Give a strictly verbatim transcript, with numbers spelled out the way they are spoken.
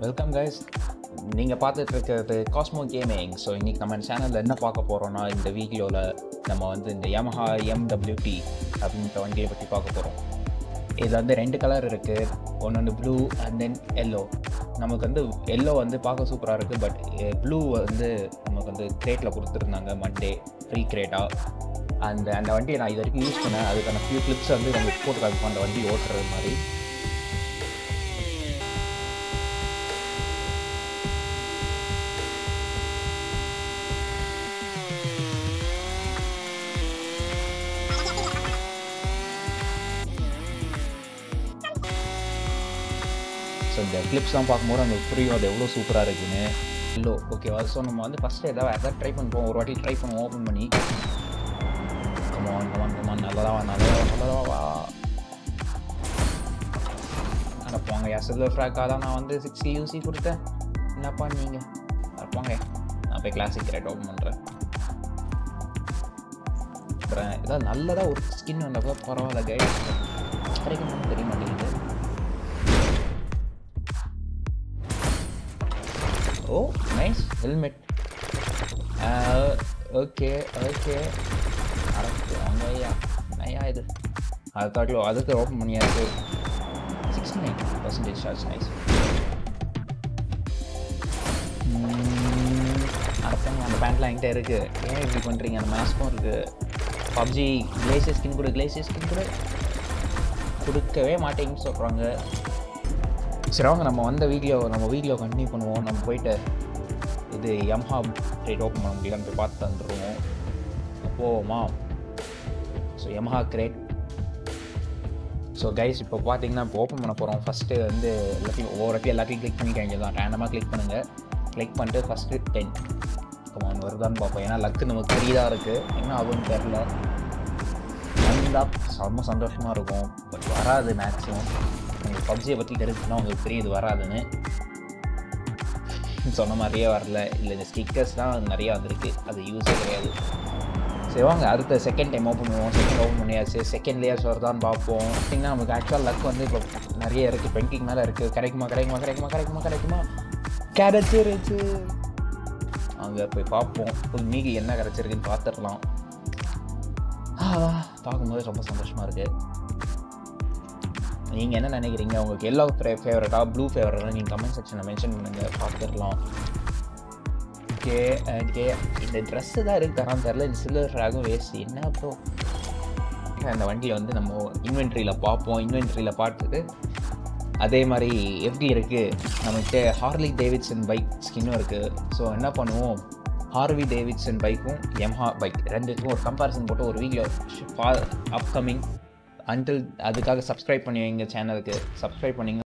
Welcome guys. நீங்கள் பார்த்துட்டு இருக்கிறது காஸ்மோ கேமிங். ஸோ இன்றைக்கி நம்ம சேனலில் என்ன பார்க்க போகிறோன்னா, இந்த வீடியோவில் நம்ம வந்து இந்த Yamaha M W T அப்படின்ற வண்டியை பற்றி பார்க்க போகிறோம். இதில் வந்து ரெண்டு கலர் இருக்குது. ஒன்று வந்து ப்ளூ அண்ட் தென் எல்லோ. நமக்கு வந்து எல்லோ வந்து பார்க்க சூப்பராக இருக்குது. பட் ப்ளூ வந்து நமக்கு வந்து கிரேட்டில் கொடுத்துருந்தாங்க மண்டே ஃப்ரீ கிரேட்டாக. அந்த அந்த வண்டியை நான் இது வரைக்கும் யூஸ் பண்ணேன். அதுக்கான ஃபியூ கிளிப்ஸ் வந்து நம்ம போட்டு காமிப்போம் அந்த வண்டி ஓட்டுறது மாதிரி. ஸோ இந்த கிளிப்ஸ்லாம் பார்க்கும்போது நமக்கு புரியும் அது எவ்வளோ சூப்பராக இருக்குன்னு. இல்லை ஓகேவா? ஸோ நம்ம வந்து ஃபஸ்ட்டு எதாவது எதாவது ட்ரை பண்ணுவோம். ஒரு வாட்டி ட்ரை பண்ணுவோம் ஓப்பன் பண்ணி. கமான் கமான் கமான் நல்லதா நல்லதா நல்லதா வா அனுப்புவாங்க. என் சில்வர் ஃப்ராக்காக தான் நான் வந்து சிக்ஸ்டி யூசி கொடுத்தேன். என்னப்பா நீங்கள் அனுப்புவாங்க. நான் போய் கிளாசிக் ரேட் ஓப்பன் பண்ணுறேன். அப்புறம் ஏதாவது நல்லதாக ஒரு ஸ்கின் வந்தால் கூட பரவாயில்ல கைட். கிடைக்கணும்னு தெரிய மாட்டேங்குது. Oh nice helmet. Okay okay அரைங்க ஐயா ஐயா இது அது தாட்டிலோ அதுக்கு ஓப்பன் பண்ணியாச்சு. Sixty nine percentage charge. Nice. அரைப்பாங்க. அந்த பேண்ட்லாம் என்கிட்ட இருக்குது. ஏன் இப்படி பண்ணுறீங்க? அந்த மாஸ்க்கும் இருக்குது. பப்ஜி கிளேசியர் ஸ்கின் கூட கிளேசியர் ஸ்கின் கூட கொடுக்கவே மாட்டேங்குன்னு சொல்கிறாங்க. சரி வாங்க நம்ம வந்த வீடியோ நம்ம வீடியோ கண்டினியூ பண்ணுவோம். நம்ம போயிட்டு இது Yamaha ரேட் ஓப்பன் பண்ண முடியலன்னு போய் பார்த்து தந்துடுவோம். போவோமா? So Yamaha great. So guys இப்போ பார்த்தீங்கன்னா இப்போ ஓப்பன் பண்ண போகிறோம். ஃபஸ்ட்டு வந்து எல்லாத்தையும் ஒவ்வொரு வாட்டி எல்லாத்தையும் கிளிக் பண்ணிக்க தான். ரேண்டமாக கிளிக் பண்ணுங்கள். கிளிக் பண்ணிட்டு ஃபஸ்ட்டு டென் கமான் வருதான்னு பார்ப்போம். ஏன்னா லக்கு நமக்கு தெரியுதாக இருக்குது. என்ன ஆகும்னு தெரில. வந்தால் ரொம்ப சந்தோஷமாக இருக்கும். பட் வராது. மேக்ஸிமம் உங்களுக்கு பப்ஜியை பற்றி தெரிஞ்சுன்னா உங்களுக்கு தெரியுது வராதுன்னு. சொன்ன மாதிரியே வரல. இல்லை இந்த ஸ்டிக்கர்ஸ்லாம் நிறையா வந்திருக்கு. அது யூஸே கிடையாது. சரி வாங்க அடுத்த செகண்ட் டைம் ஓப்பன் பண்ணுவோம். செகண்ட் ஓப்பன் பண்ணியாச்சு. செகண்ட் லேயர்ஸ் வருதான்னு பார்ப்போம். பார்த்தீங்கன்னா நமக்கு ஆக்சுவலாக லக் வந்து இப்போ நிறைய இருக்குது. டுவெண்ட்டிக்கு மேலே இருக்குது. கிடைக்குமா கிடைக்குமா கிடைக்குமா கிடைக்குமா கிடைக்குமா கிடச்சிருச்சு. அங்கே போய் பார்ப்போம். ஃபுல் மீதி என்ன கிடச்சிருக்குன்னு பார்த்துடலாம். பார்க்கும்போது ரொம்ப சந்தோஷமாக இருக்குது. நீங்கள் என்ன நினைக்கிறீங்க? உங்களுக்கு எல்லோ ஃபேவரட்டா ப்ளூ ஃபேவரட்டா நீங்கள் கமெண்ட் செக்ஷனில் மென்ஷன் பண்ணுங்கள். பார்த்துடலாம். ஓகே ஓகே இந்த ட்ரெஸ்ஸு தான் இருக்குது. தரான்னு தெரில. இந்த சில்வர் ஃப்ராகும் வேஸ்ட். என்ன அப்போ அந்த வண்டியை வந்து நம்ம இன்வென்ட்ரியில் பார்ப்போம். இன்வென்ட்ரியில் பார்த்துட்டு அதே மாதிரி எப்படி இருக்குது நம்மகிட்ட ஹார்லி டேவிட்சன் பைக் ஸ்கின்னும் இருக்குது. ஸோ என்ன பண்ணுவோம், ஹார்வி டேவிட்சன் பைக்கும் Yamaha பைக் ரெண்டுக்கும் ஒரு கம்பேரிசன் போட்டு ஒரு வீடியோ அப்கமிங். அன்டில் அதுக்காக சப்ஸ்கிரைப் பண்ணி எங்கள் சேனலுக்கு சப்ஸ்கிரைப் பண்ணிங்க.